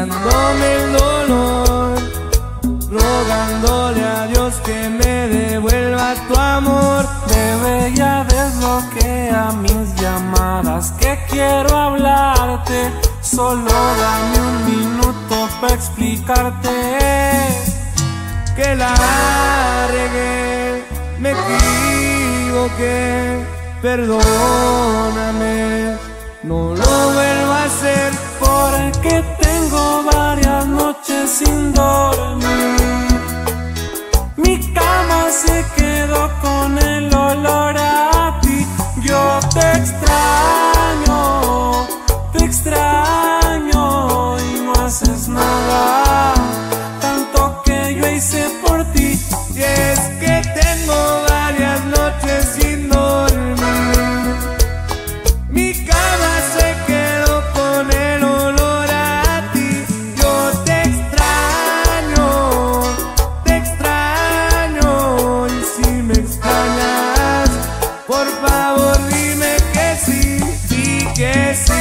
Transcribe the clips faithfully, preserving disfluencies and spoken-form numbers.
pisteándome el dolor, rogándole a Dios que me devuelva tu amor. Bebé, ya desbloquea mis llamadas, que quiero hablarte. Solo dame un minuto para explicarte que la regué, me equivoqué, perdóname, no lo vuelvo a hacer. Porque tengo varias noches sin dormir, mi cama se quedó con el olor a ti. Yo te extraño, te extraño y no haces nada, tanto que yo hice por ti. Y es que tengo varias noches sin dormir, mi cama se quedó con el olor a ti. Yo te extraño, te extraño, y si me extrañas, por favor dime que sí, di que sí.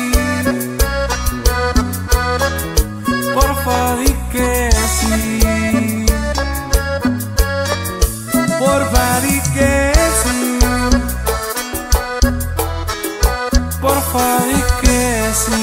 Porfa, di que sí. Porfa, di que sí. Porfa, di que sí.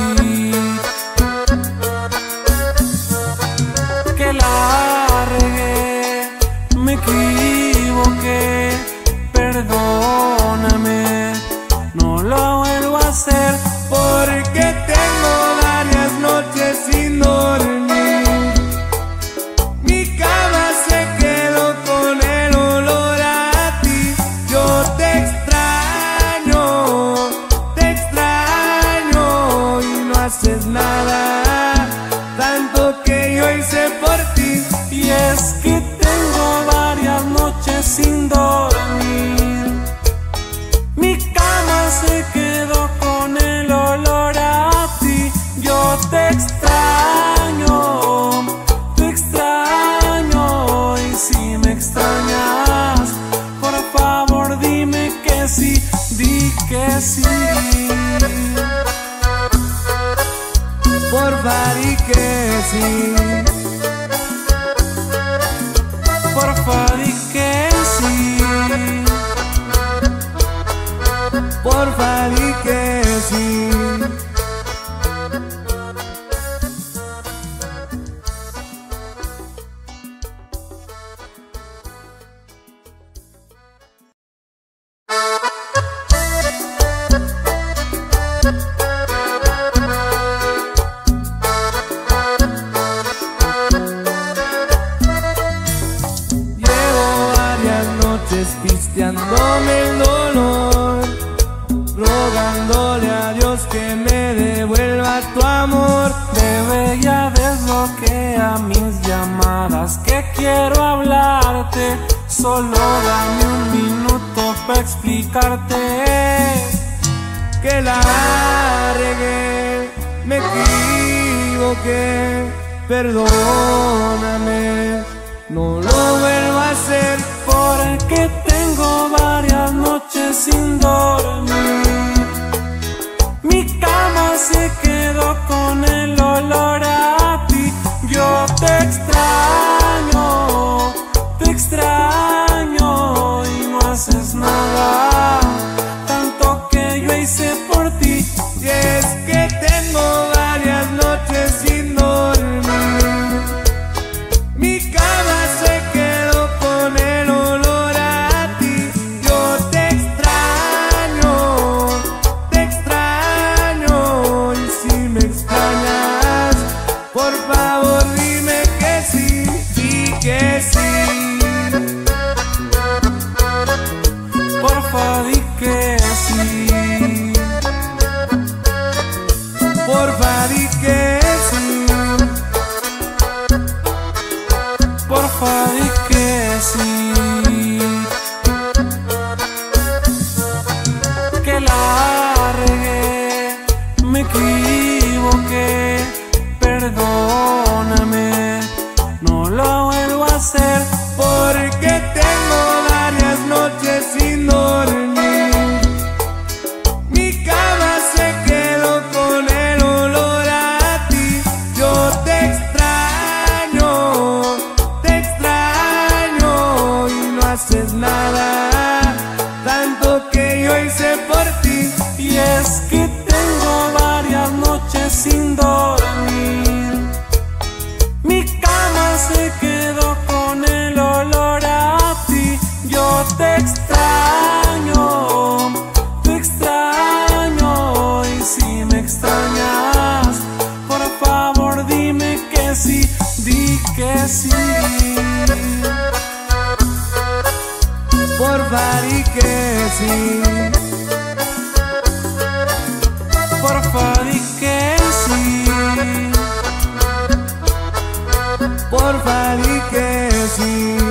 Que la regué, me equivoqué, perdóname, no lo vuelvo a hacer. Porque tengo varias noches sin dormir, mi cama se quedó con el olor a ti. Yo te extraño, te extraño, y no haces nada, tanto que yo hice por ti. Y es que tengo varias noches sin dormir, mi cama se quedó con el olor a ti. Yo te extraño, te extraño, y si me extrañas, por favor dime que sí, di que sí. Porfa, di que sí. Porfa, di que sí. Porfa, di que sí. Pisteándome el dolor, rogándole a Dios que me devuelva tu amor. Bebé, ya desbloquea mis llamadas, que quiero hablarte. Solo dame un minuto para explicarte que la regué, me equivoqué, perdóname, no lo vuelvo a hacer. Porque tengo varias noches sin dormir, mi cama se quedó con el olor a ti. Yo te extraño, te extraño, y no haces nada, tanto que yo hice por ti. Y es que tengo varias noches sin dormir, mi cama se quedó con el olor a ti. Yo te extraño, te extraño, y si me extrañas, por favor dime que sí, di que sí. Porfa, di que sí. Porfa, di que sí. Porfa, di que sí. Que la regué, me equivoqué, perdóname, no lo vuelvo a hacer. Porque tengo varias noches sin dormir, mi cama se quedó con el olor a ti. Yo sí. Porfa di que sí. Porfa di que sí. Porfa di que sí.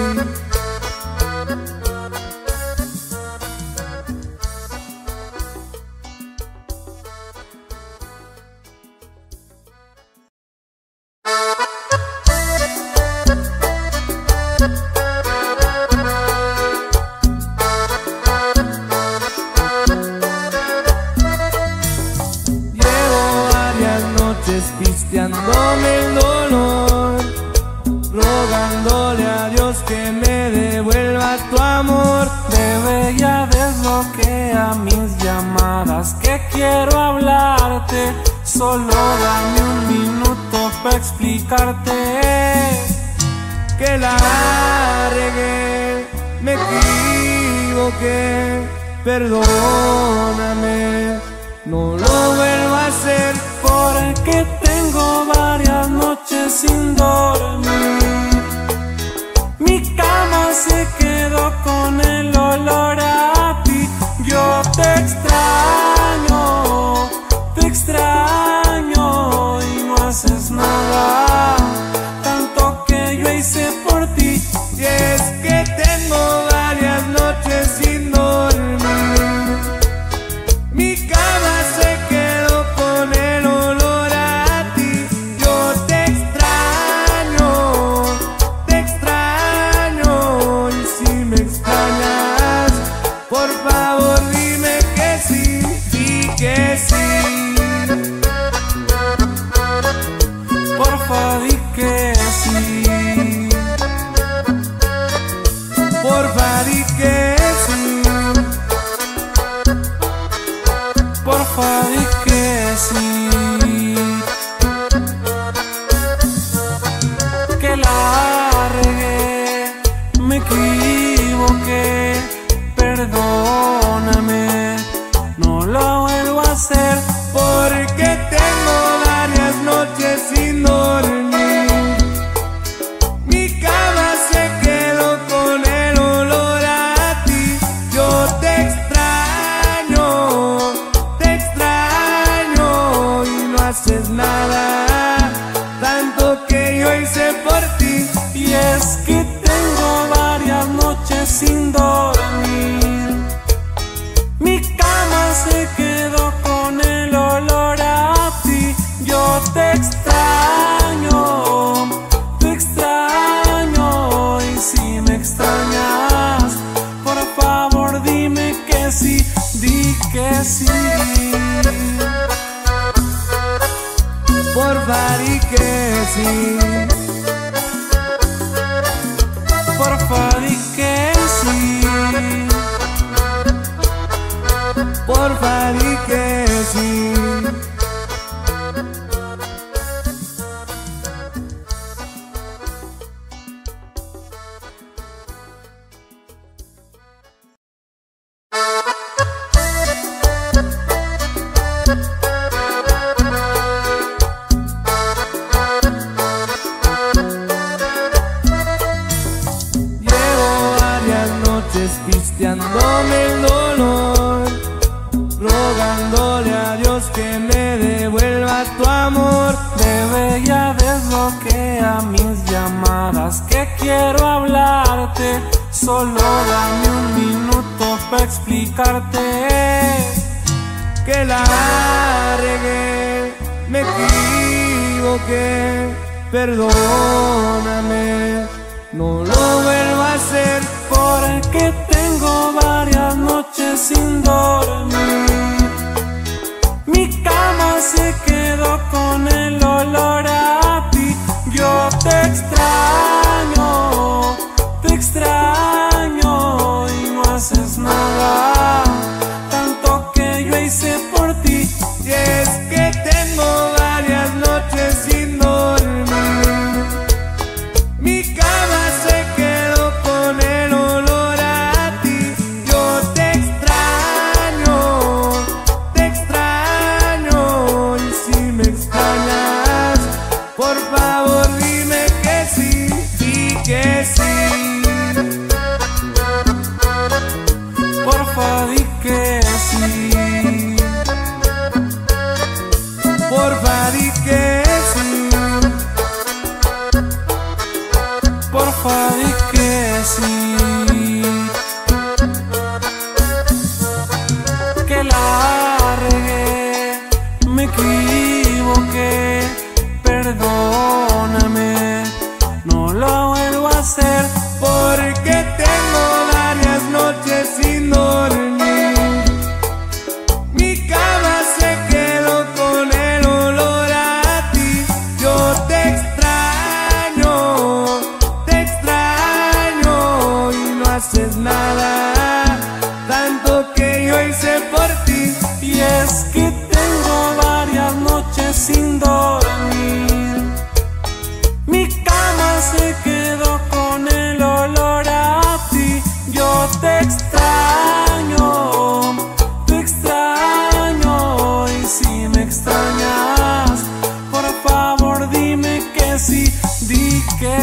Pisteándome el dolor, rogándole a Dios que me devuelva tu amor. Bebé, ya desbloquea mis llamadas, que quiero hablarte. Solo dame un minuto para explicarte que la regué, me equivoqué, perdóname, no lo vuelvo a hacer. Porque tengo varias noches sin dormir. Mi cama se quedó con el olor a ti. Yo te extraño, te extraño y no haces nada. Tanto que yo hice por ti. Y es que tengo varias noches sin dormir. Mi cama se quedó con el olor a ti. Yo te extraño, te extraño. Y si me extrañas, por favor dime que sí, di que sí. Porfa di que sí. Porfa di que sí. Porfa di que sí. Que la regué, me equivoqué, perdóname, no lo vuelvo a hacer. Porque tengo varias noches sin dormir. Mi cama se quedó con el olor a ti. Yo te extraño, te extraño y no haces nada. Tanto que yo hice por ti. Y es que tengo varias noches sin dormir. Mi cama se quedó con el olor a ti. Yo te extraño, te extraño y si me extrañas, por favor dime que sí, di que sí. Porfa di que sí. Porfa di que sí. Porfa di que sí. Pisteándome el dolor, rogándole a Dios que me devuelva tu amor. Bebé, ya desbloquea mis llamadas, que quiero hablarte. Solo dame un minuto para explicarte que la regué, me equivoqué, perdóname, no lo vuelvo a hacer. Porque tengo varias noches sin dormir. Mi cama se quedó con el olor a ti. Yo te extraño, te extraño y no haces nada. Tanto que yo hice por ti. Y es que tengo varias noches sin dormir. Mi cama se quedó con el olor a ti. Yo te extraño, te extraño. Y si me extrañas, por favor dime que sí.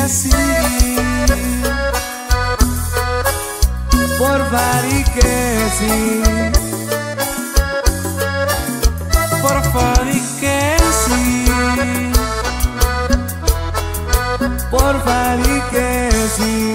sí. Porfa, di que sí. Porfa, di que sí. Porfa, di que sí.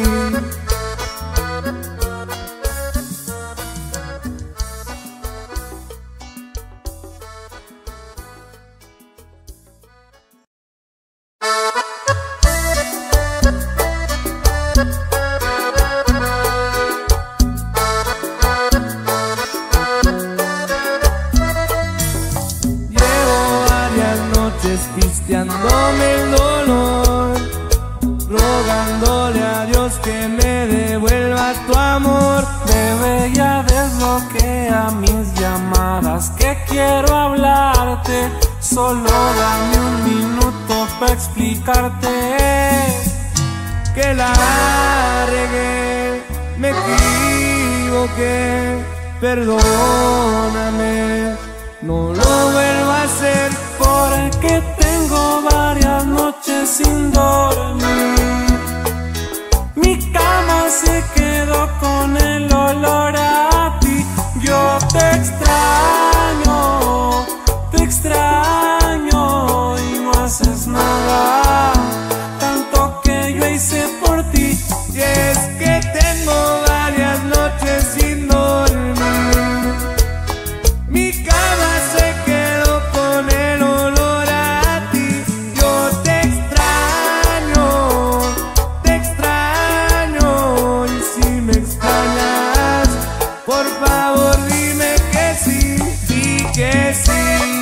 Pisteándome el dolor, rogándole a Dios que me devuelva tu amor. Bebé, ya desbloquea mis llamadas, que quiero hablarte. Solo dame un minuto para explicarte que la regué, me equivoqué, perdóname, no lo vuelvo a hacer. Porque tengo varias noches sin dormir. Mi cama se quedó con el olor a ti. Yo te extraño, te extraño y no haces nada. Tanto que yo hice por ti. Y es que tengo varias noches sin dormir. Mi cama se quedó con el olor a ti. Yo te extraño, te extraño. Y si me extrañas, por favor dime que sí, di que sí.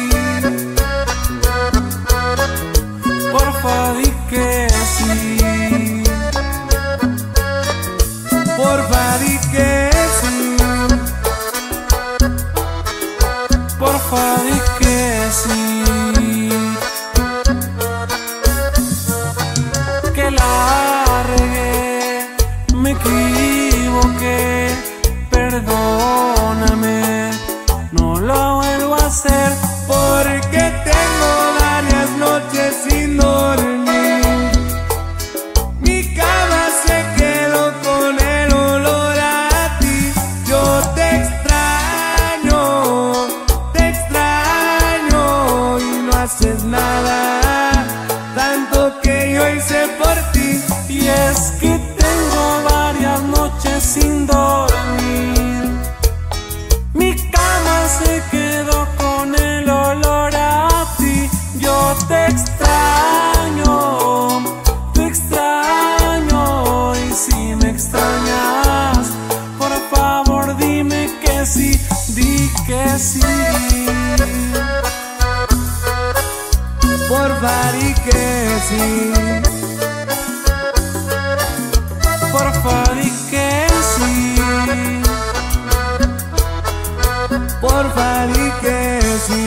Porfa, di que sí. Porfa, di que sí. Porfa, di que sí. Que la regué, me equivoqué, perdóname, no lo vuelvo a hacer. Porque tengo varias noches sin dormir. Mi cama se quedó con el olor a ti. Yo te extraño, te extraño y no haces nada. Tanto que yo hice por ti. Y es que tengo varias noches sin dormir. Mi cama se quedó con el olor a ti. Yo te extraño, te extraño y si me extrañas, por favor dime que sí, di que sí. Porfa, di que sí. Porfa, di que sí. Porfa, di que sí.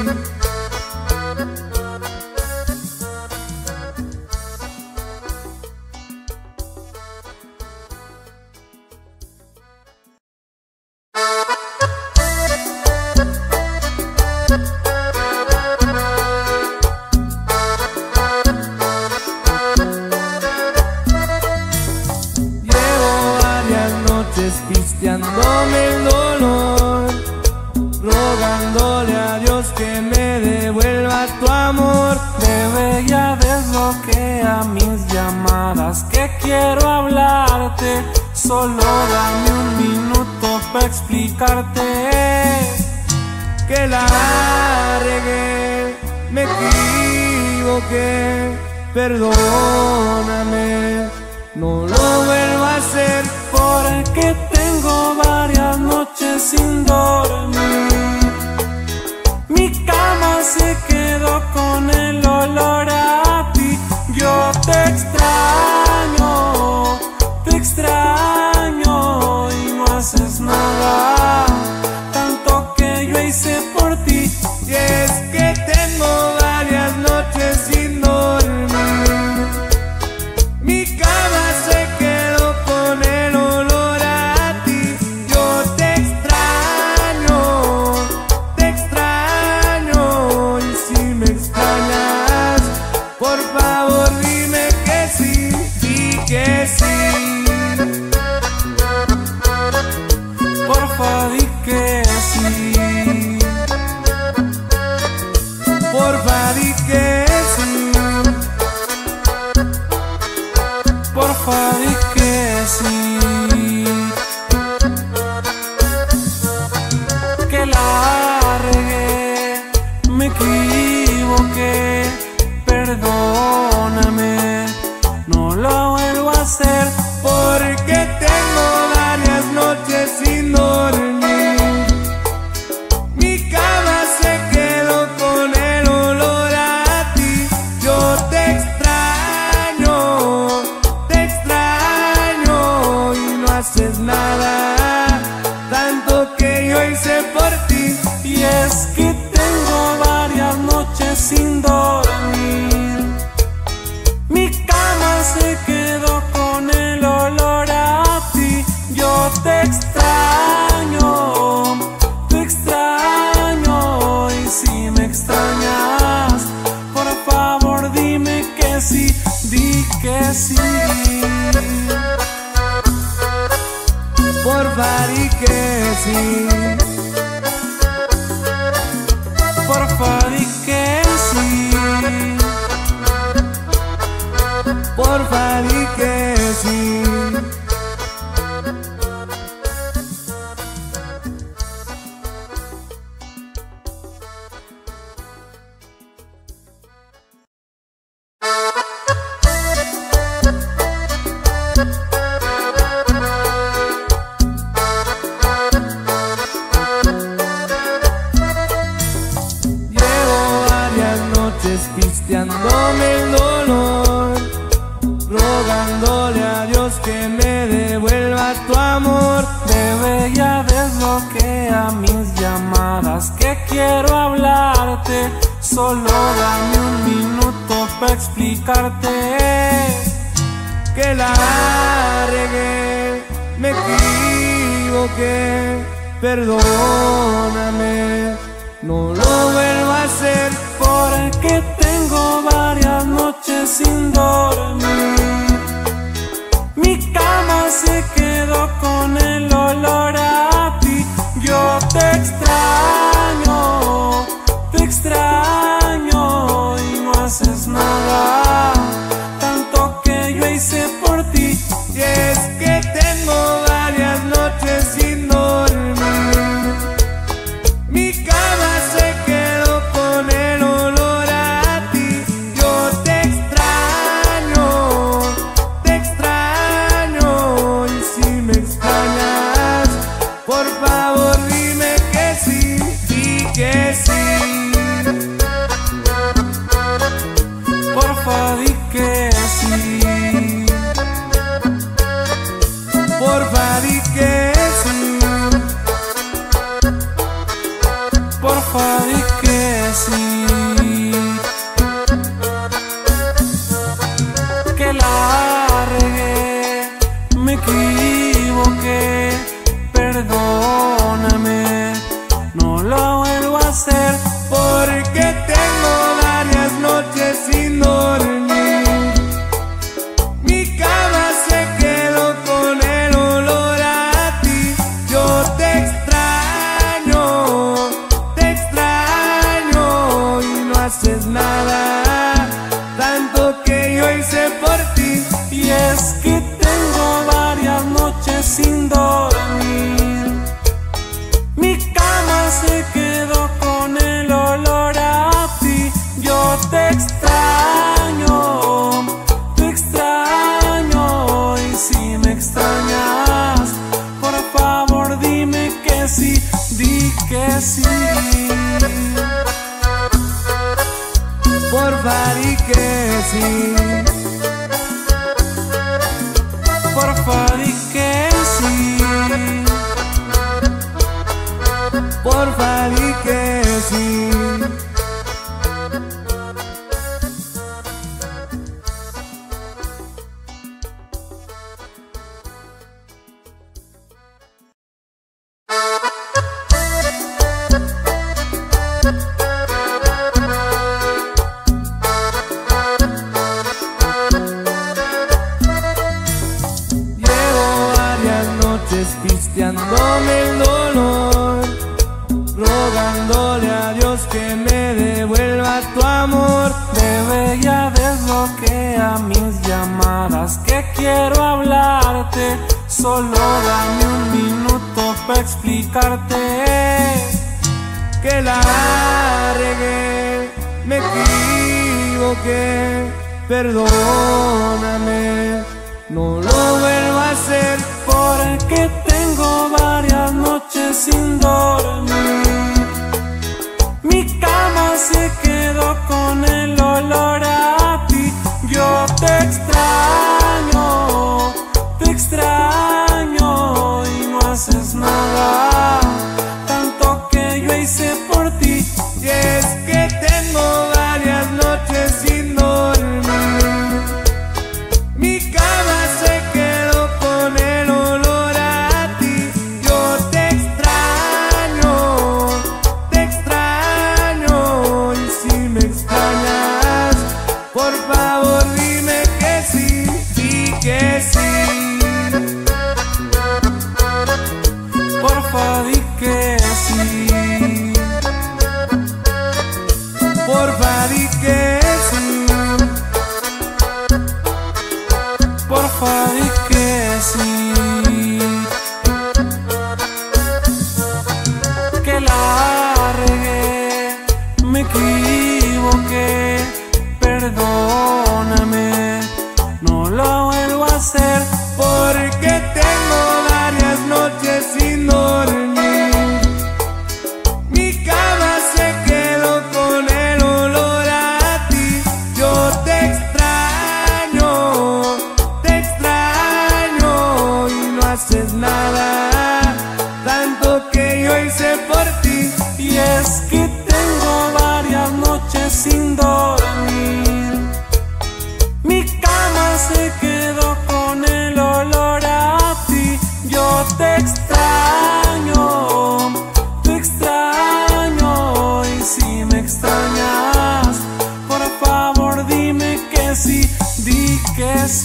Pisteándome el dolor, rogándole a Dios que me devuelva tu amor. Bebé, ya desbloquea mis llamadas, que quiero hablarte. Solo dame un minuto para explicarte que la regué, me equivoqué, perdóname, no lo vuelvo a hacer. Porque tengo varias noches sin dormir. Mi cama se quedó con el olor a ti. Yo te extraño, te extraño y no haces nada. Tanto que yo hice por ti. Y es que tengo varias noches sin dormir. Mi cama se quedó con el olor a ti. Yo te extraño, te extraño. Y si me extrañas, por favor dime que sí. que sí. Porfa di que sí. Porfa di que sí. Porfa di que sí. Que la regué, me equivoqué, perdóname, no lo vuelvo a hacer. Porque tengo varias noches sin dormir. Mi cama se quedó con el olor a ti. Yo te extraño, te extraño y no haces nada, tanto que yo hice por ti. Y es que tengo varias noches sin dormir. Mi cama se quedó con el olor a ti. Yo te extraño, te extraño. Y si me extrañas, por favor dime que sí, di que sí. Porfa di que sí. Porfa di que sí. Porfa di que sí. Pisteándome el dolor, rogándole a Dios que me devuelva tu amor. Bebé, ya desbloquea mis llamadas, que quiero hablarte. Solo dame un minuto para explicarte que la regué, me equivoqué, perdóname, no lo vuelvo a hacer. Porque tengo varias noches sin dormir. Mi cama se quedó con el olor a ti. Yo te extraño, te extraño y no haces nada, tanto que yo hice por ti. Y es que tengo varias noches sin dormir. Mi cama se quedó con el olor a ti. Yo te extraño, te extraño. Y si me extrañas, por favor dime que sí, di que sí. Porfa di que sí. Porfa di que sí. Porfa di que sí. Que la regué, me equivoqué, perdóname, no lo vuelvo a hacer. Porque tengo varias noches sin dormir. Mi cama se quedó con el olor a ti. Yo te extraño, te extraño y no haces nada, tanto que yo hice por ti. Y es que tengo varias noches sin dormir. Mi cama se quedó con el olor a ti. Yo te extraño, te extraño. Y si me extrañas, por favor dime que sí, di que sí. Porfa di que sí. Porfa di que sí. Porfa di que sí. pisteándome el dolor, rogándole a Dios que me devuelva tu amor. Bebé, ya desbloquea mis llamadas, que quiero hablarte. Solo dame un minuto para explicarte que la regué, me equivoqué, perdóname, no lo vuelvo a hacer. Porque tengo varias noches sin dormir, mi cama se quedó con el olor a ti. Yo te extraño, te extraño y no haces nada, tanto que yo hice por ti. Y es que tengo varias noches sin dormir, mi cama se quedó con el olor a ti. Yo te extraño, te extraño, y si me extrañas, por favor dime que sí, di que sí. Porfa, di que sí. Porfa, di que sí. Porfa, di que sí. Que la regué, me equivoqué, perdóname, no lo vuelvo a hacer. Porque tengo varias noches sin dormir, mi cama se quedó con el olor a ti. Yo te extraño, te extraño y no haces nada, tanto que yo hice por ti. Y es que tengo varias noches sin dormir, mi cama se quedó con el olor a ti. Yo te extraño, te extraño, y si me extrañas, por favor dime que sí, di que sí.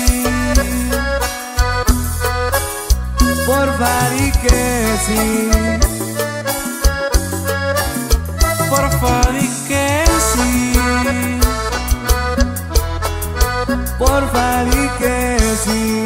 Porfa, di que sí. Porfa, di que sí. Porfa, di que sí.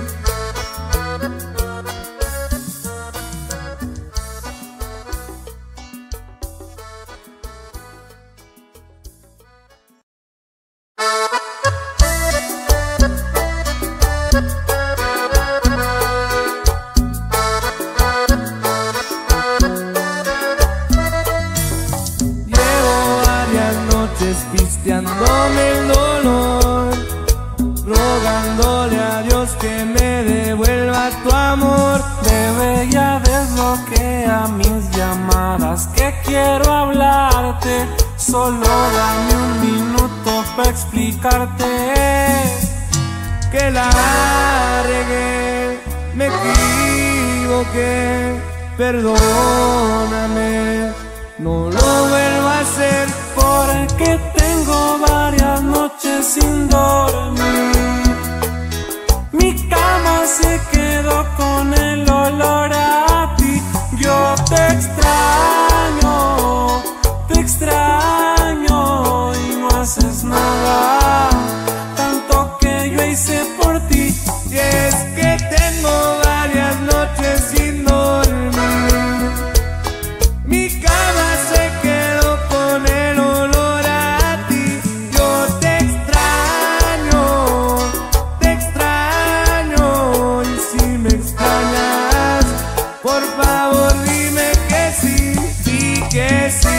Pisteándome el dolor, rogándole a Dios que me devuelva tu amor. Bebé, ya desbloquea mis llamadas, que quiero hablarte. Solo dame un minuto para explicarte que la regué, me equivoqué, perdóname, no lo vuelvo a hacer. Porque tengo varias noches sin dormir, mi cama se quedó con el olor a ti. Yo te extraño, te extraño y no haces nada, tanto que yo hice por ti. Y es que tengo varias noches sin dormir, mi cama se quedó con el olor a ti. Yo te extraño, te extraño, y si me extrañas, por favor dime que sí, di que sí.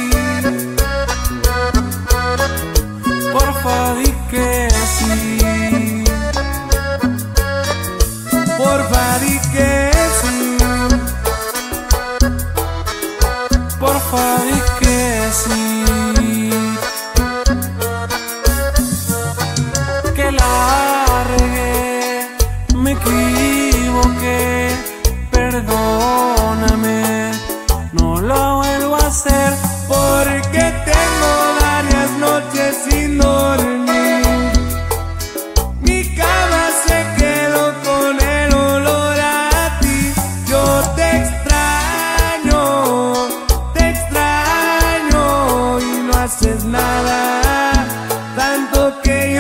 Porfa, di que sí. Porfa, di que sí. Porfa, di que sí. Que la regué, me equivoqué, perdóname, no lo vuelvo a hacer. Porque tengo varias noches sin dormir, mi cama se quedó con el olor a ti.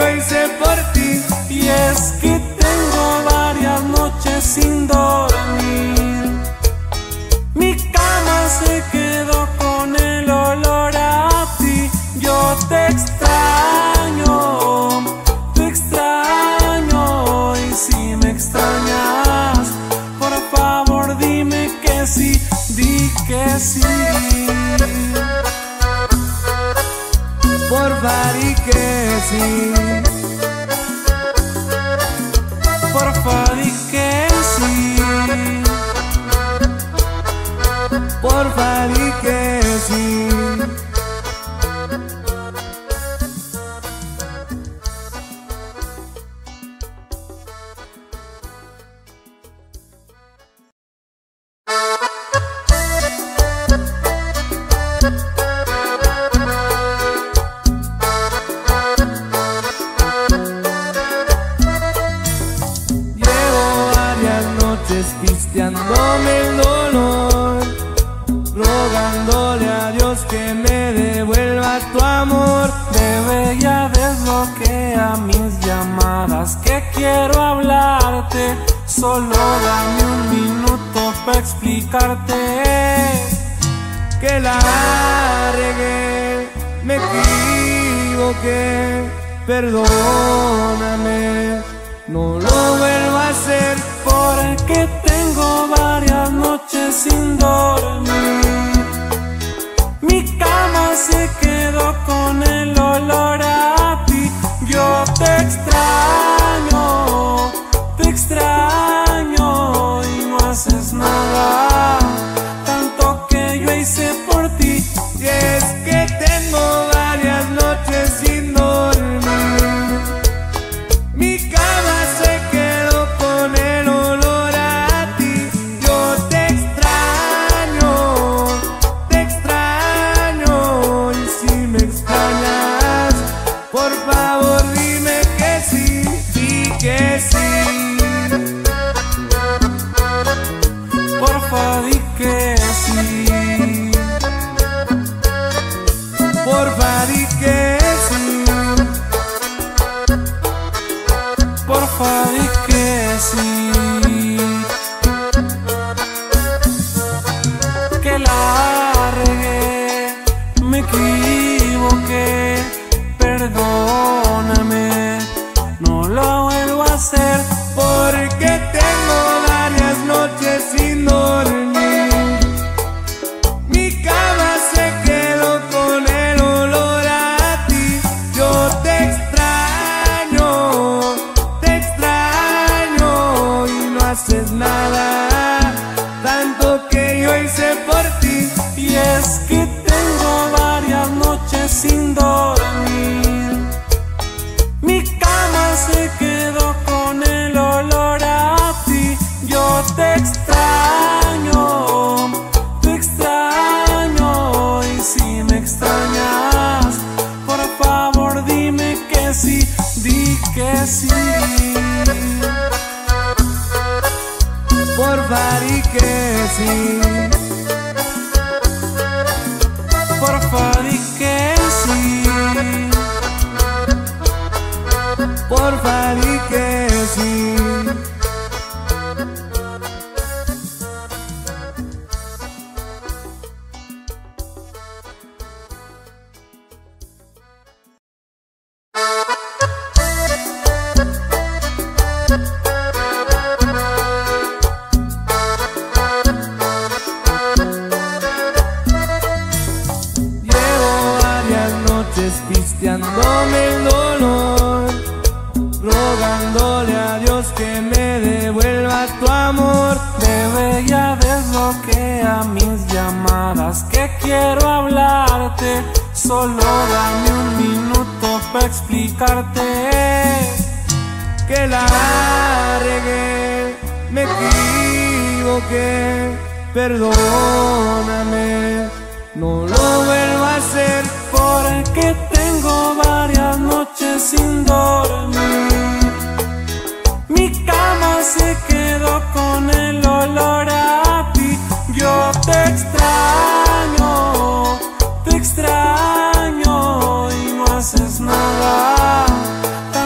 yo hice por ti. Y es que tengo varias noches sin dormir. Mi cama se quedó con el olor a ti. Yo te extraño, te extraño. Y si me extrañas, por favor dime que sí, di que sí. Porfa, di que sí. Porfa, di que sí. Porfa, di que sí. Pisteándome el dolor, rogándole a Dios que me devuelva tu amor. Bebé, ya desbloquea mis llamadas, que quiero hablarte. Solo dame un minuto para explicarte que la regué, me equivoqué, perdóname, no lo vuelvo a hacer. Porque tengo varias noches sin dormir. Mi cama se quedó con el olor a ti. Yo te extraño, te extraño y no haces nada, tanto que yo hice por ti. Y es que tengo varias noches sin dormir. Mi cama se quedó con el olor a ti. Yo te extraño, te extraño. Y si me extrañas, por favor dime que sí, di que sí. Porfa, di que sí. Porfa, di que sí. Porfa, di que sí. Que la regué, me equivoqué, perdóname, no lo vuelvo a hacer. Porque tengo varias noches sin dormir. Mi cama se quedó con el olor a ti. Yo te extraño, te extraño y no haces nada, tanto que yo hice por ti. Y es que tengo varias noches sin dormir. Mi cama se quedó con el olor a ti. Yo te extraño, te extraño. Y si me extrañas, por favor dime que sí, di que sí. Porfa, di que sí. Porfa, di que sí. Porfa, di que sí. Pisteándome el dolor, rogándole a Dios que me devuelva tu amor. Bebé, ya desbloquea mis llamadas, que quiero hablarte. Solo dame un minuto para explicarte que la regué, me equivoqué, perdóname, no lo vuelvo a hacer. Porque tengo varias noches sin dormir. Mi cama se quedó con el olor a ti. Yo te extraño, te extraño y no haces nada.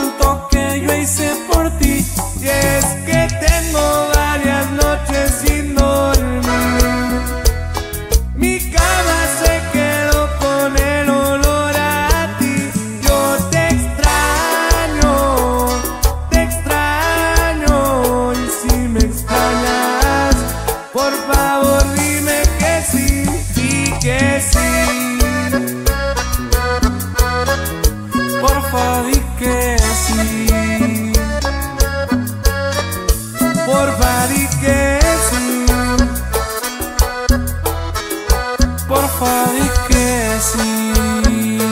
porfa di que sí, porfa di que sí,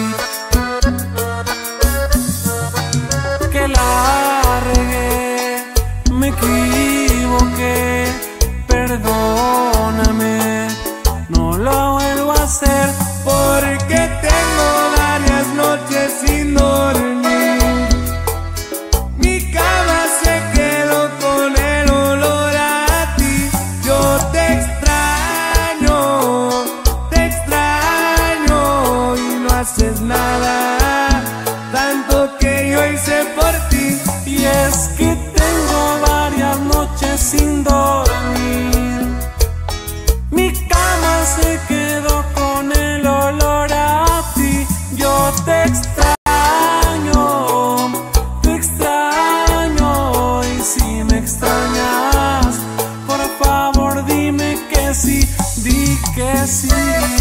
que la regué, me equivoqué, perdóname, no lo vuelvo a hacer, porque tengo varias noches sin dormir. Mi cama se quedó con el olor a ti. Yo te extraño, te extraño y no haces nada, tanto que yo hice por ti. Y es que tengo varias noches sin dormir. Mi cama se quedó con el olor a ti. Yo te extraño, te extraño. Y si me extrañas, por favor dime que sí, di que sí.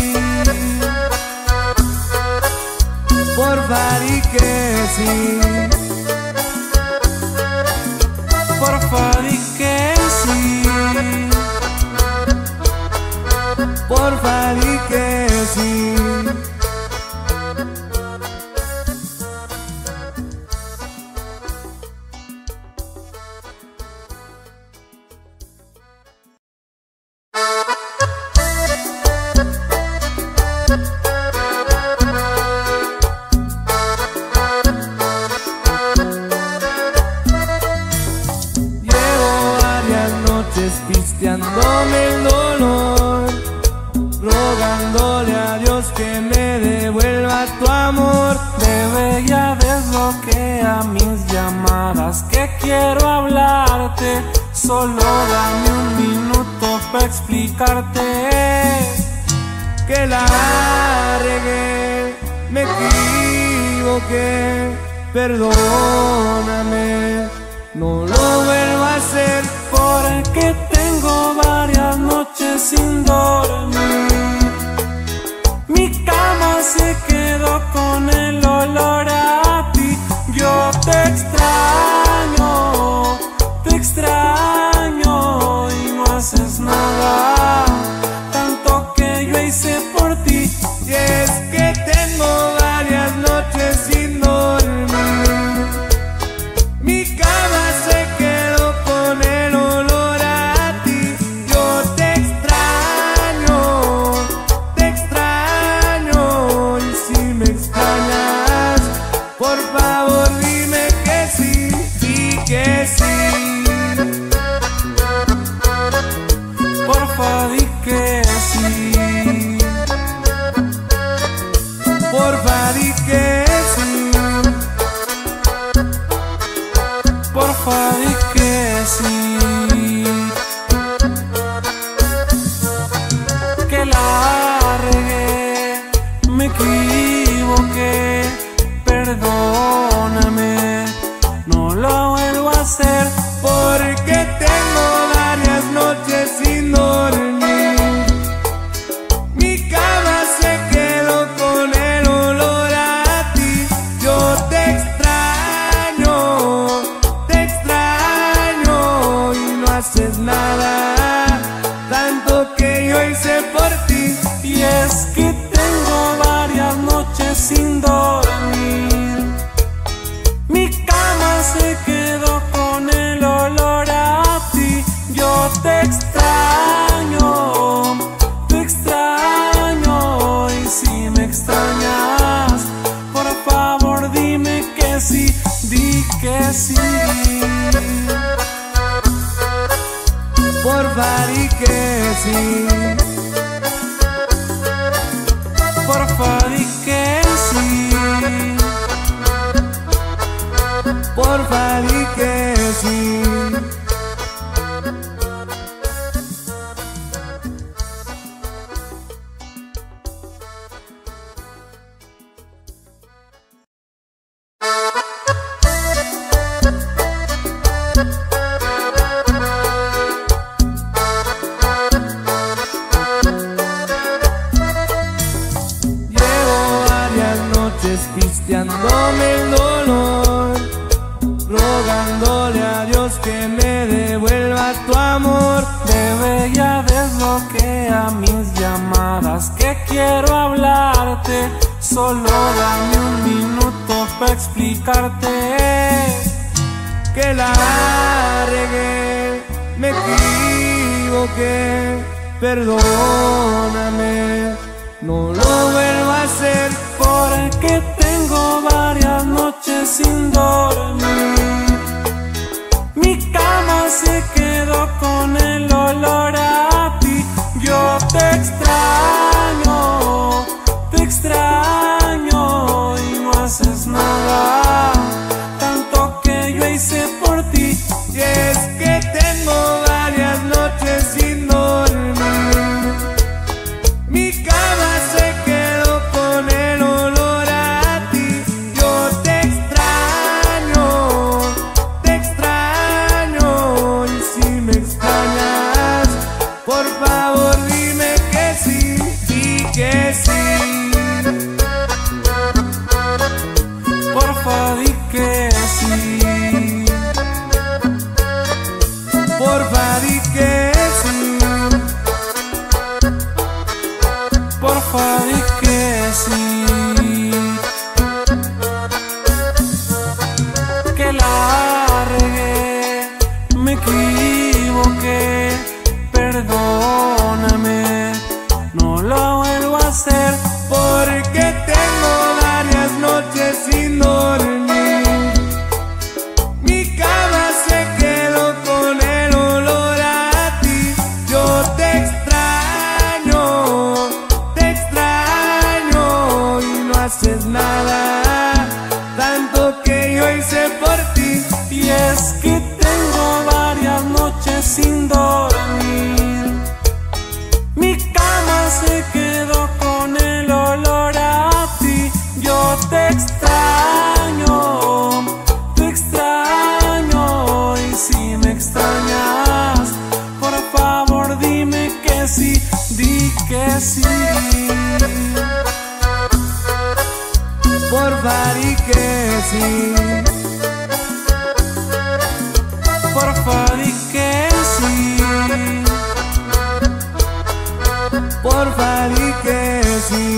Porfa di que sí, porfa di que sí, porfa di que sí. Pisteándome el dolor, rogándole a Dios que me devuelva tu amor. Bebé, ya desbloquea mis llamadas, que quiero hablarte. Solo dame un minuto para explicarte que la regué, me equivoqué, perdóname, no lo vuelvo a hacer, porque tengo varias noches sin dormir. Mi cama se quedó con el olor a ti. Yo te extraño, te extraño y no haces nada, tanto que yo hice por ti. Y es que tengo varias noches sin dormir. Mi cama se quedó con el olor a ti. Yo te extraño, te extraño. Y si me extrañas, por favor dime que sí, di que sí. Porfa di que sí, porfa di que sí, porfa di que sí, que la regué, me equivoqué, perdóname, no lo vuelvo a hacer, porque tengo varias noches sin dormir. Mi cama se quedó con el olor a ti. Yo te extraño, te extraño y no haces nada, tanto que yo hice por ti. y es que tengo varias noches sin dormir. Mi cama se quedó con el olor a ti. Yo te extraño, te extraño. Y si me extrañas, por favor dime que sí, di que sí. Porfa di que sí, porfa di que sí, porfa di que sí. Pisteándome el dolor, rogándole a Dios que me devuelva devuelva tu amor. Bebé, ya desbloquea mis llamadas, que quiero hablarte. Solo dame un minuto para explicarte que la regué, me equivoqué, perdóname, no lo vuelvo a hacer. Porque tengo varias noches sin dormir, mi cama se quedó con el olor a ti. Yo te extraño, te extraño y no haces nada, tanto que yo hice por ti. Y es que tengo varias noches sin dormir, mi cama se quedó con el olor a ti. Yo te extraño, te extraño, y si me extrañas, por favor dime que sí, y que sí. Porfa, di que sí. Porfa, di que sí. Porfa, di que sí. Que la regué, me equivoqué, perdóname, no lo vuelvo a hacer. Porque tengo varias noches sin dormir, mi cama se quedó con el olor a ti. Yo te extraño, te extraño, y no haces nada, tanto que yo hice por ti. Y es que tengo varias noches sin dormir, mi cama se quedó con el olor a ti. Yo te extraño, te extraño, y si me extrañas, por favor dime que sí, di que sí. Porfa, di que sí. Porfa, di que sí. Porfa, di que sí.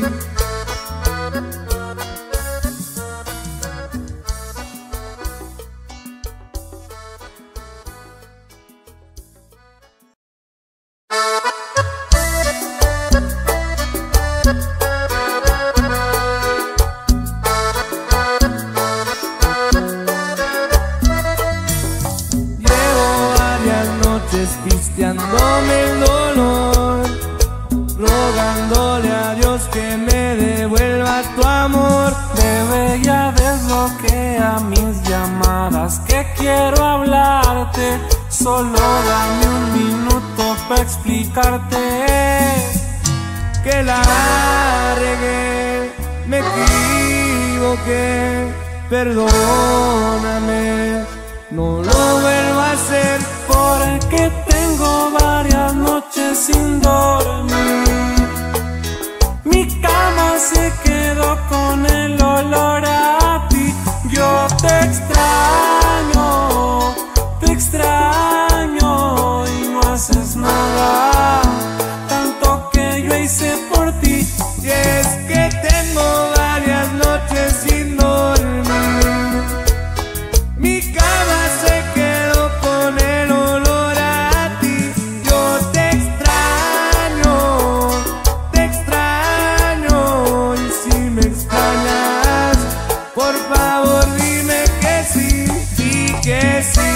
Pisteándome el dolor, rogándole a Dios que me devuelva tu amor. Bebé, ya desbloquea mis llamadas, que quiero hablarte. Solo dame un minuto para explicarte que la regué, me equivoqué, perdóname, no lo vuelvo a hacer. Porque tengo varias noches sin dormir, mi cama se quedó con el olor a ti. Yo te extraño, te extraño, y no haces nada, tanto que yo hice por ti. Y es que tengo varias noches sin dormir, mi cama se quedó con el olor a ti. Yo te extraño, te extraño, y si me extrañas, por favor dime que sí, di que sí.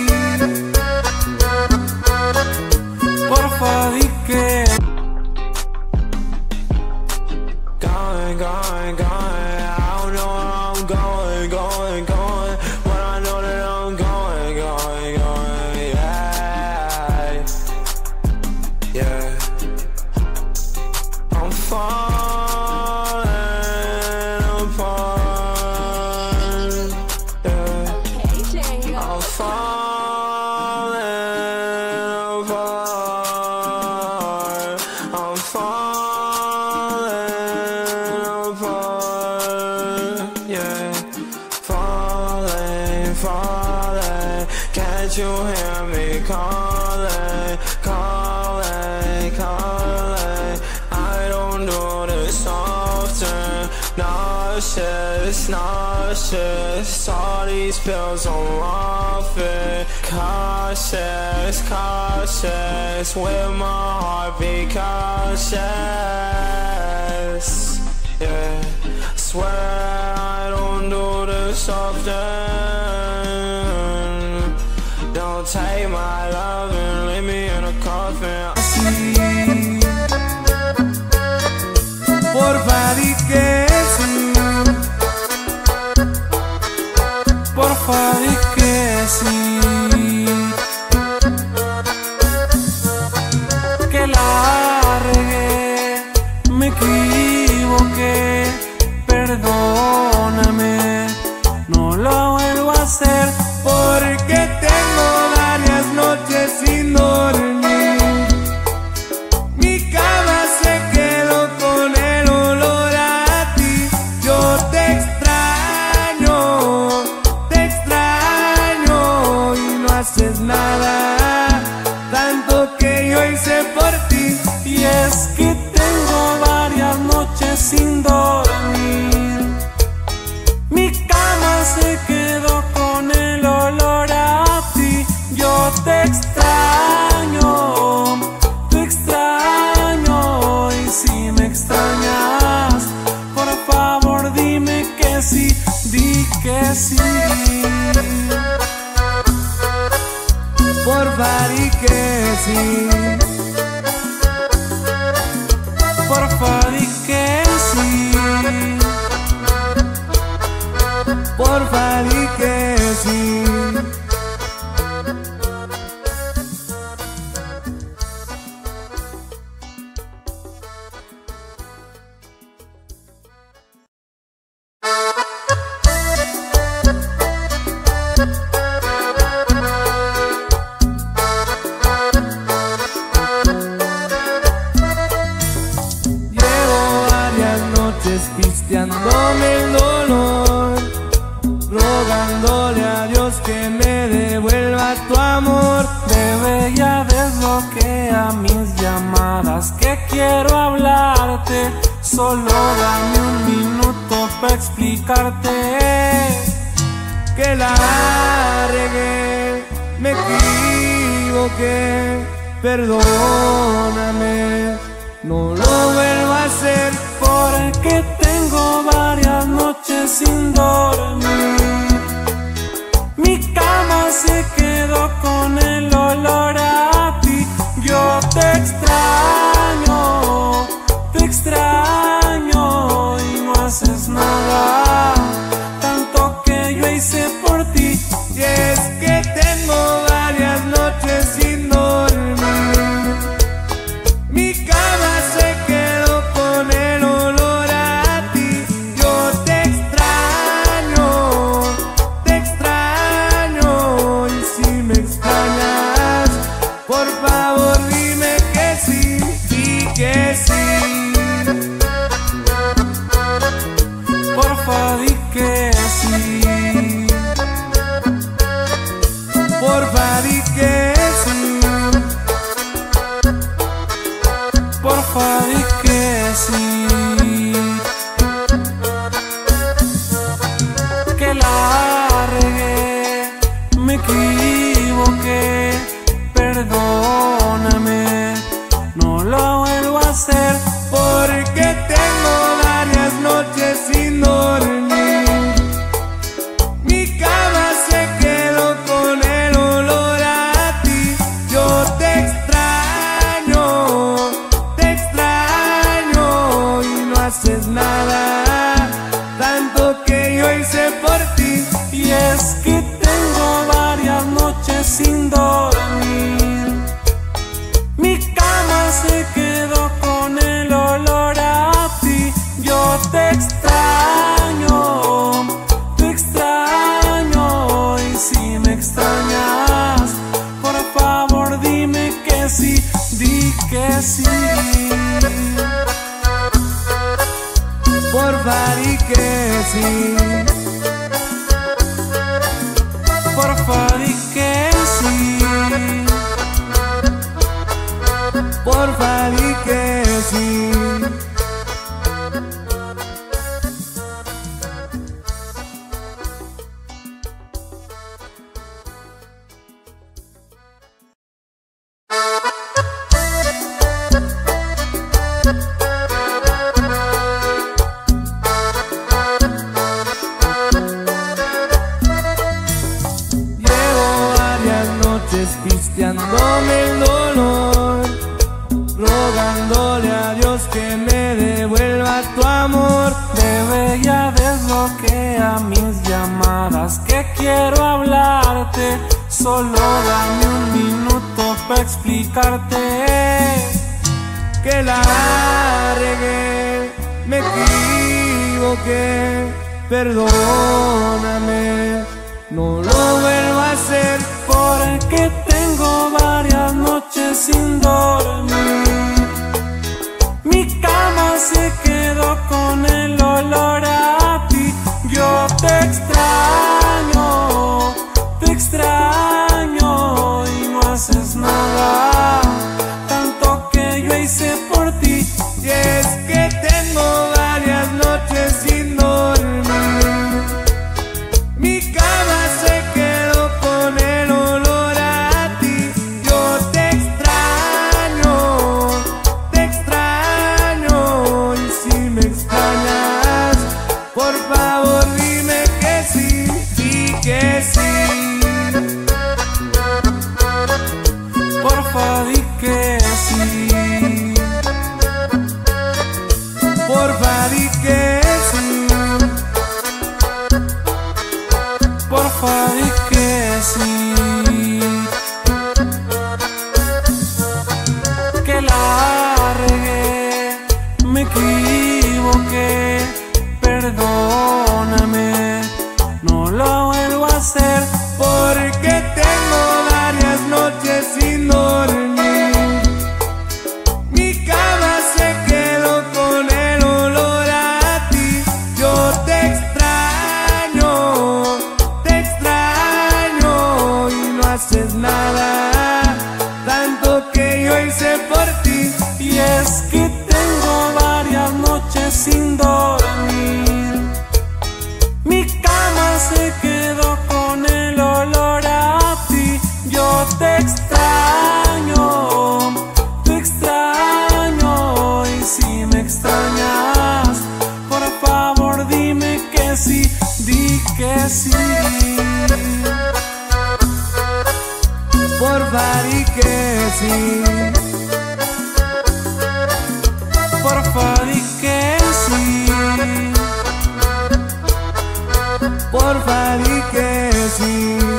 Porfa, di que Going, going, going, I don't know where I'm going, going, going, but I know that I'm going, going, going, yeah, yeah. I'm falling apart, yeah. I'm falling apart, I'm falling apart, yeah. Falling, falling, can Can't you hear me calling, calling, calling? I don't do this often. Nauseous, nauseous. All these pills I'm off it. Cautious, cautious. With my heart be cautious. Yeah, swear I don't do this often. Don't take my love and leave me in a coffin. Sí, porfa di que sí, porfa di que sí, que la regué, me equivoqué, perdóname, no lo vuelvo a hacer. porque tengo varias noches sin dormir. Mi cama se quedó con el olor a ti. Yo te extraño, te extraño y no haces nada, tanto que yo hice por ti. Y es que tengo varias noches sin dormir. Mi cama se quedó con el olor a ti. Yo te extraño, te extraño. Y si me extrañas, por favor dime que sí, di que sí. Porfa di que sí, Porfa di que sí. porfa di que sí. Llevo varias noches pisteándome el dolor, rogándole a Dios que me devuelva tu amor. Bebé, ya desbloquea mis llamadas, que quiero hablarte. Solo dame un minuto para explicarte Que la regué, me equivoqué, perdóname, no lo vuelvo a hacer. porque tengo varias noches sin dormir. Mi cama se quedó con el olor a ti. Yo te extraño, te extraño y no haces nada, tanto que yo hice por ti. Y es que tengo varias noches sin dormir. Mi cama se quedó con el olor a ti. Yo te extraño, te extraño. Y si me extrañas, por favor dime que sí, di que sí. Porfa di que sí, Porfa di que sí, porfa di que sí, que la regué, me equivoqué, perdóname, no lo vuelvo a hacer. porque tengo varias noches sin dormir. Mi cama se quedó con el olor a ti. Yo te extraño, te extraño y no haces nada, tanto que yo hice por ti. Y es que tengo varias noches sin dormir. Mi cama se quedó con el olor a ti. Yo te extraño, te extraño. Y si me extrañas, por favor dime que sí, di que sí. Porfa di que sí, Porfa di que sí. noches pisteándome el dolor, rogándole a Dios que me devuelva tu amor. Bebé, ya desbloquea mis llamadas, que quiero hablarte. Solo dame un minuto para explicarte que la regué, me equivoqué, perdóname, no lo vuelvo a hacer. Porque tengo varias noches sin dormir, mi cama se quedó con el olor a ti. Yo te extraño, te extraño y no haces nada, tanto que yo hice por ti. Y es que tengo varias noches sin dormir, mi cama se quedó con el olor a ti. Yo te extraño, te extraño, y si me extrañas, por favor dime que sí, sí que sí. Porfa, di que sí. Porfa, di que sí. Porfa, di que sí. Que la regué, me equivoqué, perdóname, no lo vuelvo a hacer. Porque tengo varias noches sin dormir, mi cama se quedó con el olor a ti. Yo te extraño, te extraño y no haces nada, tanto que yo hice por ti. Y es que tengo varias noches sin dormir, mi cama se quedó con el olor a ti. Yo te extraño, te extraño, y si me extrañas, por favor dime que sí, di que sí. Porfa, di que sí. Porfa, di que sí. Porfa, di que sí.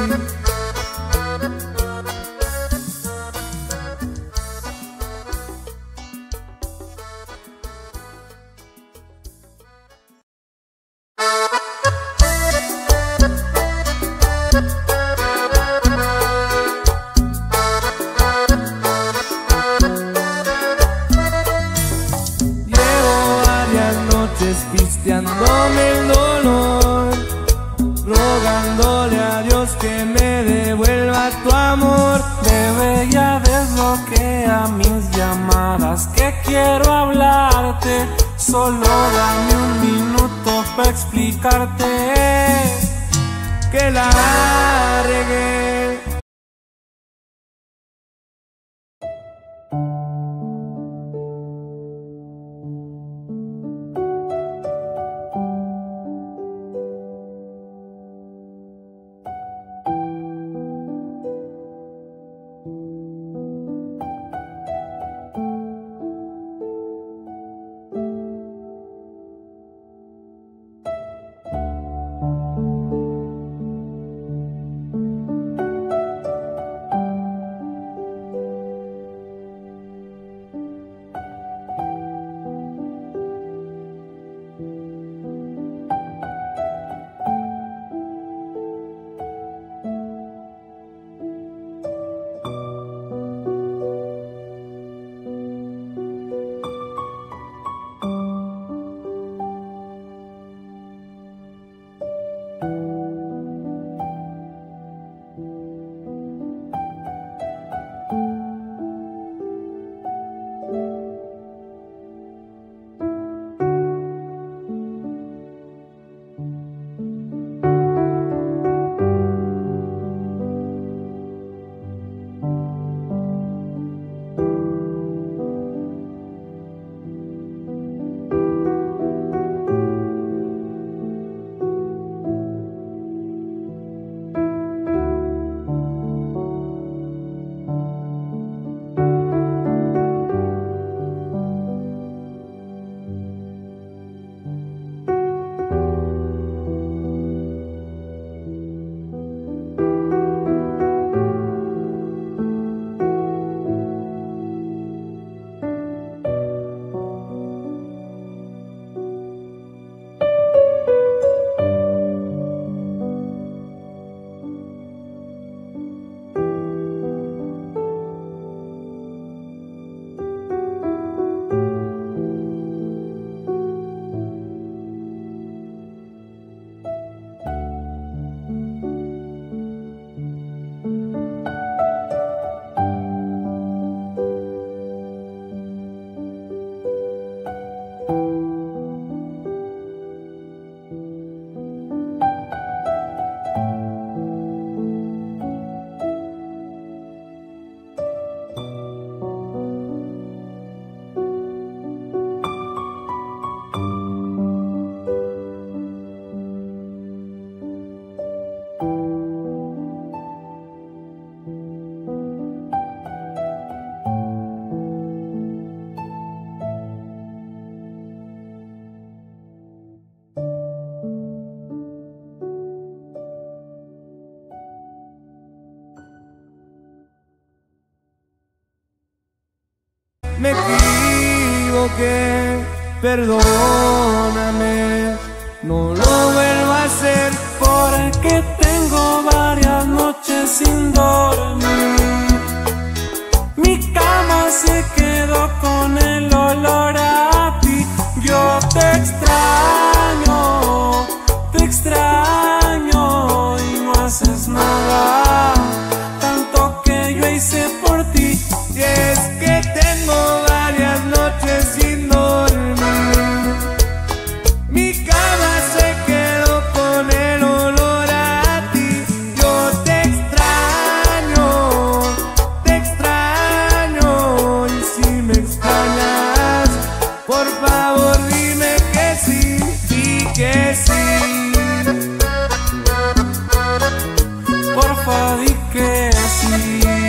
Llevo varias noches pisteándome el dolor, rogándole a Dios que me devuelva tu amor. Bebé, ya desbloquea mis llamadas, que quiero hablarte. Solo dame un minuto para explicarte Que la regué. me equivoqué, perdóname, no lo vuelvo a hacer. Porque tengo varias noches sin dormir. Mi cama se quedó con el olor a ti. Yo te extraño, te extraño y no haces nada. Tanto que yo hice por ti. Y es que tengo varias noches sin dormir. Mi cama se quedó con el olor a ti. Yo te extraño, te extraño. Y si me extrañas, por favor dime que sí, di que sí. Porfa, di que sí.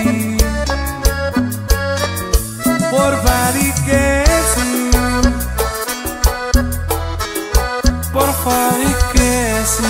Porfa, di que sí. Porfa, di que sí.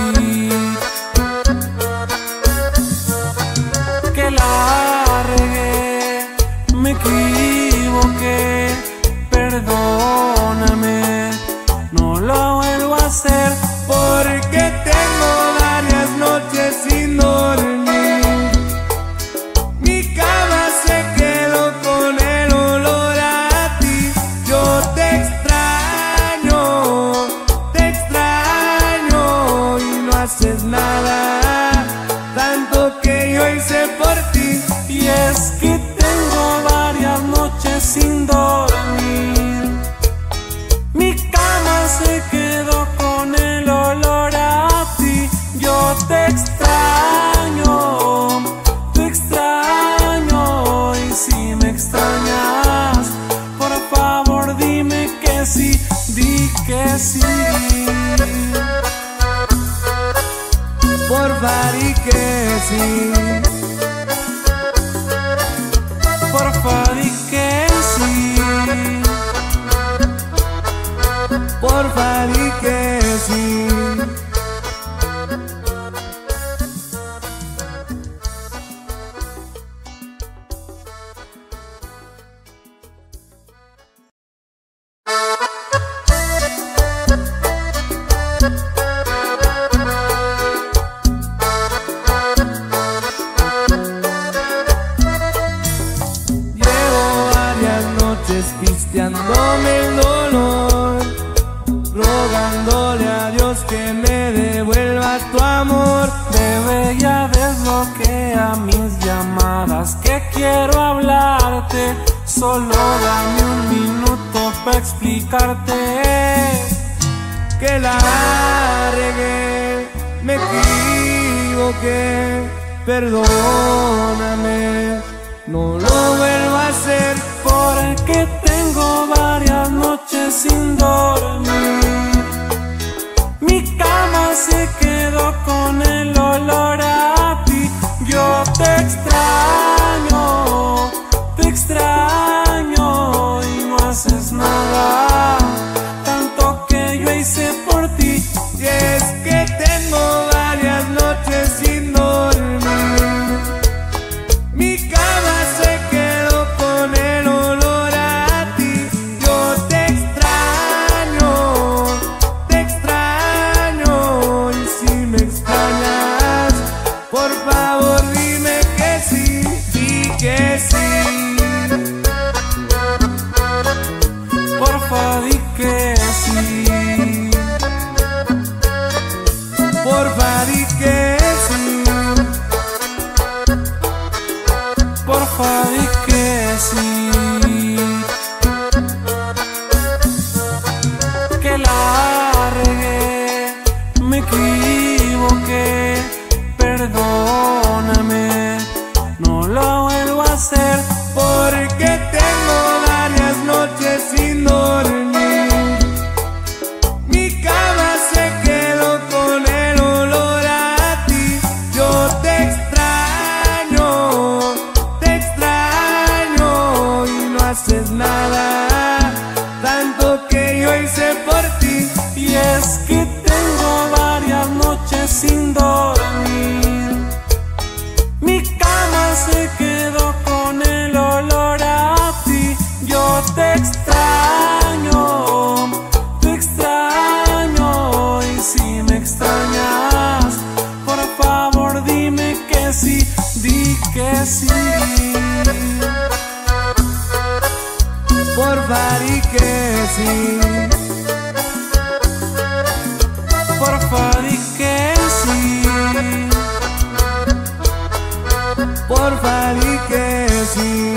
Que la regué, me equivoqué, perdóname, no lo vuelvo a hacer. Porque tengo varias noches sin dormir. Mi cama se quedó con el olor a ti. Yo te extraño, te extraño y no haces nada. Tanto que yo hice por ti. Y es que tengo varias noches sin dormir. Mi cama se quedó con el olor a ti. Yo te extraño, te extraño. Y si me extrañas, por favor dime que sí, di que sí. Porfa, di que sí. Porfa, di que sí. Porfa, di que sí. Pisteándome el dolor, rogándole a Dios que me devuelva tu amor. Bebé, ya desbloquea mis llamadas, que quiero hablarte. Solo dame un minuto para explicarte que la regué, me equivoqué, perdóname, no lo vuelvo a hacer. Porque tengo varias noches sin dormir. Mi cama se quedó con el olor a ti. Yo te extraño, te extraño y no haces nada. Tanto que yo hice por ti. Y es que tengo varias noches sin dormir. Mi cama se quedó con el olor a ti. Yo te extraño, te extraño. Y si me extrañas, por favor dime que sí, di que sí. Porfa, di que sí. Porfa, di que sí. Porfa, di que sí. Que la regué, me equivoqué, perdóname, no lo vuelvo a hacer. Porque tengo varias noches sin dormir. Mi cama se quedó con el olor a ti. Yo te extraño, te extraño y no haces nada. Tanto que yo hice por ti. Y es que tengo varias noches sin dormir. Mi cama se quedó con él. sí. Porfa di que sí. Porfa di que sí. Porfa di que sí.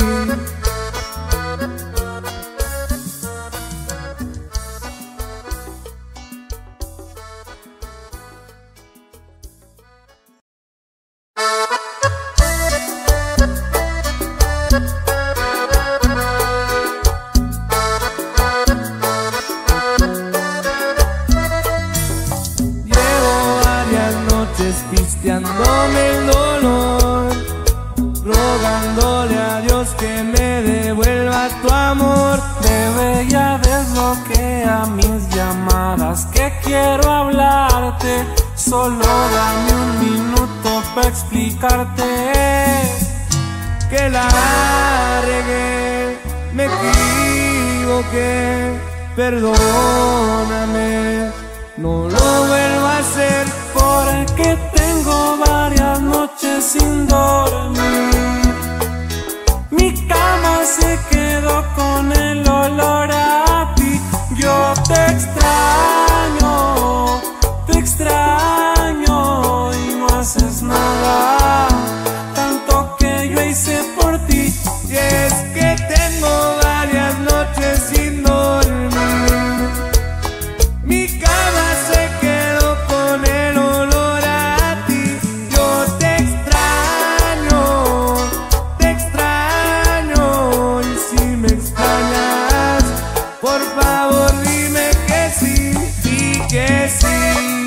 Pisteándome el dolor, rogándole a Dios que me devuelva tu amor. Bebé, ya desbloquea mis llamadas, que quiero hablarte. Solo dame un minuto para explicarte que la regué, me equivoqué, perdóname, no lo vuelvo a hacer. Porque tengo varias noches sin dormir. Mi cama se quedó con el olor a ti. Yo te extraño, te extraño y no haces nada. Tanto que yo hice por ti. Y es que tengo varias noches sin dormir. Mi cama se quedó con el olor a ti. Yo te extraño, te extraño. Y si me extrañas, por favor dime que sí, di que sí.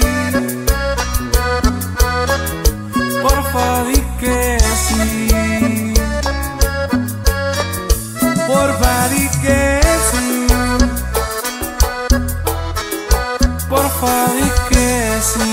Porfa, di que sí. Porfa, di que sí. Porfa, di que sí.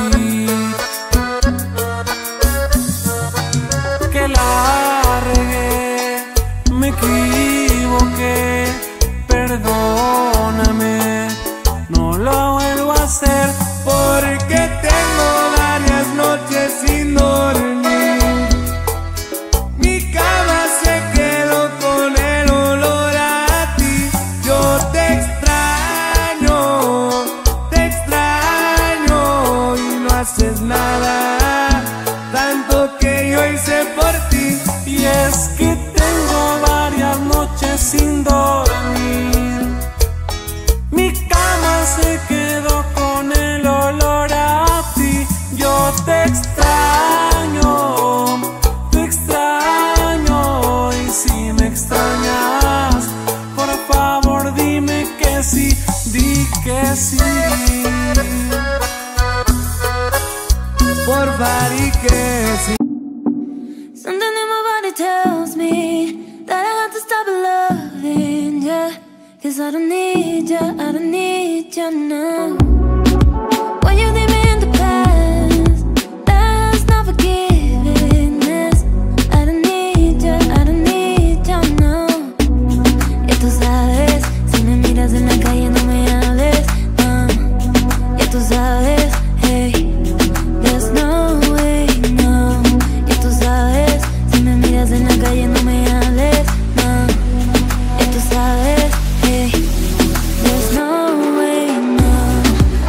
Que la regué, me equivoqué, perdóname, no lo vuelvo a hacer. Porque tengo varias noches sin dormir. Mi cama se quedó con el olor a ti. Yo te extraño, te extraño y no haces nada. Tanto que yo hice por ti. Y es que tengo varias noches sin dormir. Mi cama se quedó con el olor a ti. Yo te extraño, te extraño. Y si me extrañas, por favor dime que sí, di que sí. Porfa, di que sí. Something in my body tells me that I have to stop loving ya. Cause I don't need ya, I don't need ya now. When you leave me in the past, that's not forgiveness. I don't need ya, I don't need ya now. Ya tú sabes, si me miras en la calle no me hables, no. Ya tú sabes, hey, there's no way, no. Ya tú sabes, si me miras en la calle no me hables, no. Ya tú sabes, hey, there's no way, no.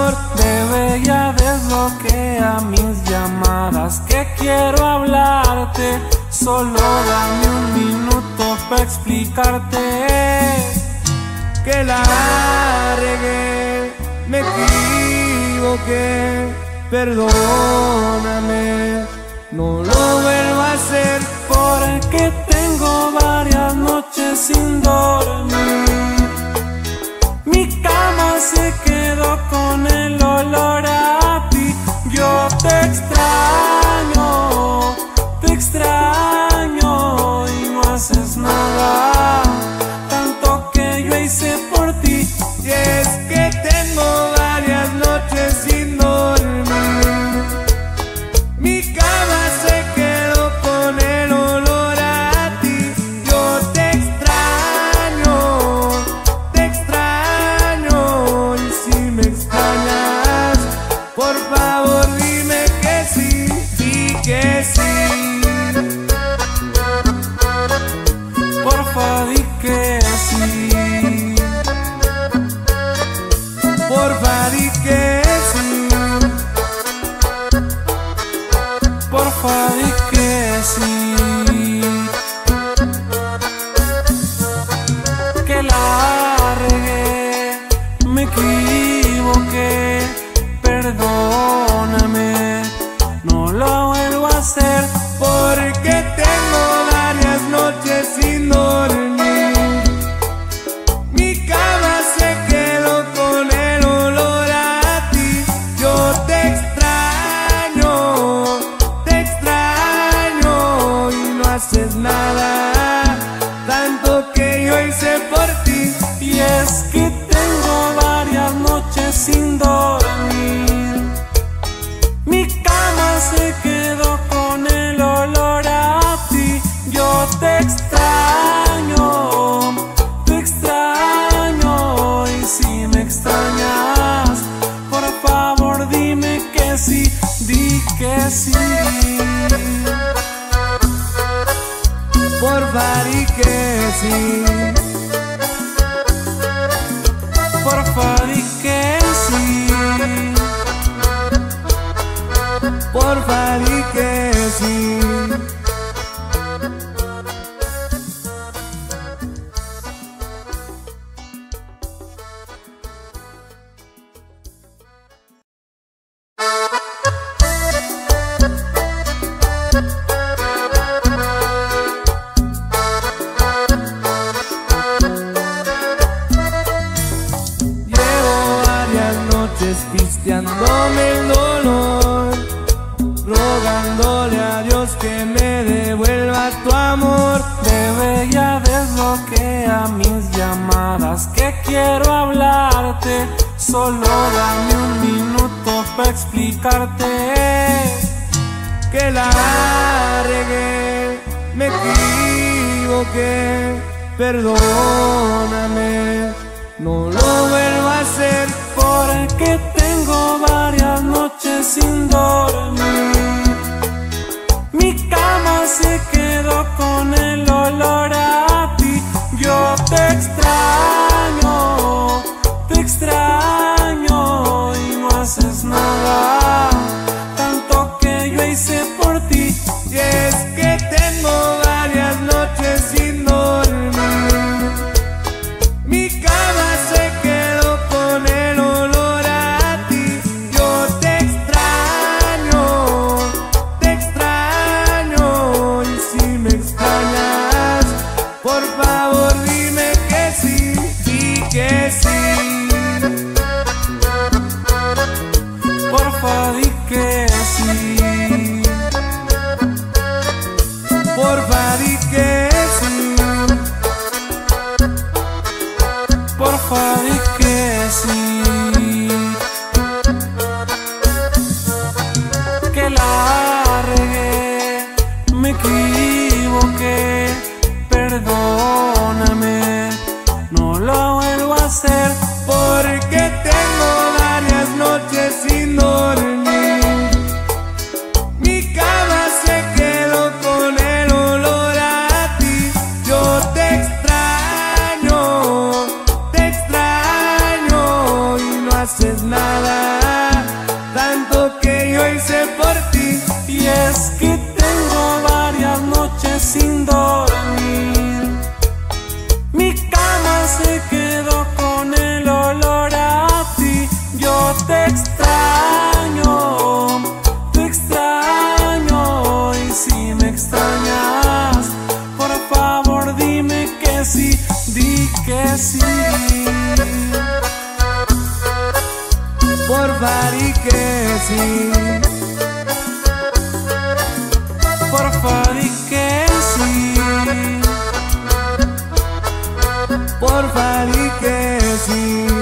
amor. Bebé, ya desbloquea mis llamadas, que quiero hablarte. Solo dame un minuto para explicarte que la regué, me equivoqué, perdóname, no lo vuelvo a hacer. Porque tengo varias noches sin dormir, mi cama se quedó con el olor a ti. Yo te extraño, te extraño y no haces nada, tanto que yo hice por ti. Y es que tengo varias noches sin dormir, mi cama se quedó con el olor a ti. Yo te extraño, te extraño, y si me extrañas, por favor dime que sí, di que sí. Porfa, di que sí. Porfa, di que sí. Porfa, di que sí. Que la regué, me equivoqué, perdóname, no lo vuelvo a hacer. Porque tengo varias noches sin dormir, mi cama se quedó con el olor a ti. Yo te extraño, te extraño y no haces nada, tanto que yo hice por ti. Y es que tengo varias noches sin dormir, mi cama se quedó con el olor a ti. Yo te extraño, te extraño, y si me extrañas, por favor dime que sí, di que sí. Porfa, di que sí. Porfa, di que sí. Porfa, di que sí. Llevo varias noches pisteándome el dolor, rogándole a Dios que me devuelva tu amor. Bebé, ya desbloquea mis llamadas, que quiero hablarte. Solo dame un minuto para explicarte que la regué, me equivoqué, perdóname, no lo vuelvo a hacer. Porque tengo varias noches sin dormir, mi cama se quedó con el olor a ti. Yo te extraño, te extraño y no haces nada, tanto que yo hice por ti. Y es que tengo varias noches sin dormir, mi cama se quedó con el olor Y es que tengo varias noches sin dormir. Mi cama se quedó con el olor a ti. Yo te extraño, te extraño. Y si me extrañas, por favor dime que sí, di que sí. Porfa, di que sí. Porfa, di que sí. Porfa, di que sí.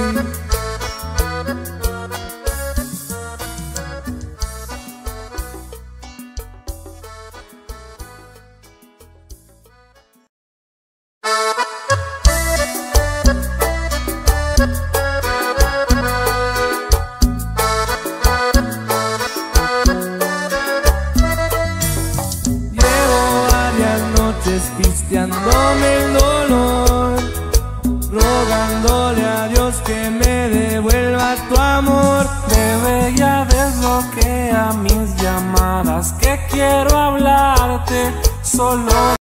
Pisteándome el dolor, rogándole a Dios que me devuelva tu amor. Bebé, ya desbloquea mis llamadas, que quiero hablarte solo.